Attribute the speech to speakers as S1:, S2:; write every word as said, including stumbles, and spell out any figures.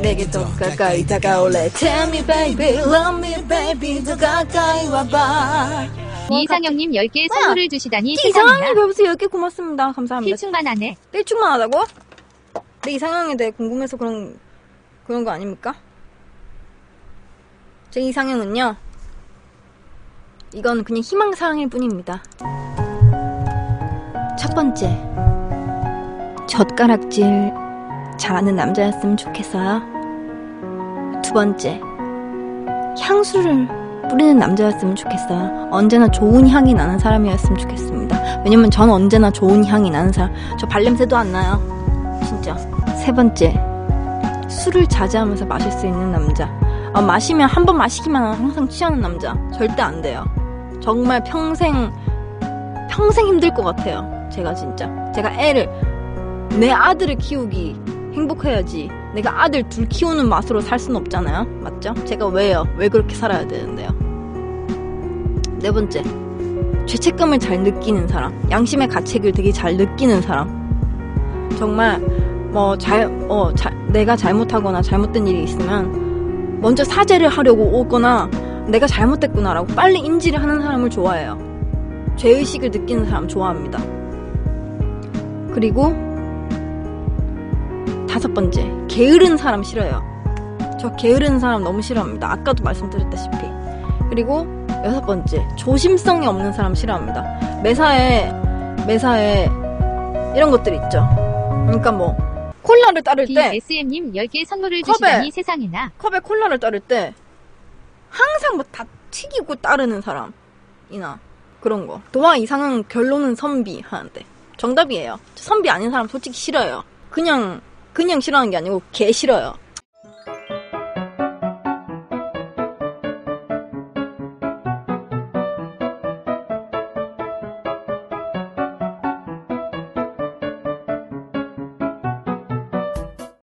S1: 내게 더 가까이 다가올래. Tell me baby, love me baby, 더 가까이 와봐.
S2: 이상형님 열 개 선물을 주시다니
S1: 이상형님
S2: 세상에나.
S1: 배우세요. 열 개 고맙습니다. 감사합니다.
S2: 필충만 하네.
S1: 일충만 하다고? 내 이상형에 대해 궁금해서 그런 그런 거 아닙니까? 제 이상형은요, 이건 그냥 희망사항일 뿐입니다. 첫 번째, 젓가락질 잘하는 남자였으면 좋겠어요. 두 번째, 향수를 뿌리는 남자였으면 좋겠어요. 언제나 좋은 향이 나는 사람이었으면 좋겠습니다. 왜냐면 전 언제나 좋은 향이 나는 사람. 저 발냄새도 안 나요. 진짜. 세 번째, 술을 자제하면서 마실 수 있는 남자. 아, 마시면 한 번 마시기만 하면 항상 취하는 남자. 절대 안 돼요. 정말 평생 평생 힘들 것 같아요. 제가 진짜. 제가 애를, 내 아들을 키우기 행복해야지 내가 아들 둘 키우는 맛으로 살 수는 없잖아요. 맞죠? 제가 왜요? 왜 그렇게 살아야 되는데요? 네 번째, 죄책감을 잘 느끼는 사람. 양심의 가책을 되게 잘 느끼는 사람. 정말 뭐 잘, 어, 자, 내가 잘못하거나 잘못된 일이 있으면 먼저 사죄를 하려고 오거나 내가 잘못했구나라고 빨리 인지를 하는 사람을 좋아해요. 죄의식을 느끼는 사람 좋아합니다. 그리고 다섯 번째, 게으른 사람 싫어요. 저 게으른 사람 너무 싫어합니다. 아까도 말씀드렸다시피. 그리고 여섯 번째, 조심성이 없는 사람 싫어합니다. 매사에 매사에 이런 것들 있죠. 그러니까 뭐 콜라를 따를 때
S2: 비에스엠님 열 개 선물을
S1: 컵에,
S2: 주시다니 세상에나.
S1: 컵에 콜라를 따를 때 항상 뭐 다 튀기고 따르는 사람이나 그런 거. 도화 이상은 결론은 선비 하는데 정답이에요. 선비 아닌 사람 솔직히 싫어요. 그냥 그냥 싫어하는 게 아니고 개 싫어요.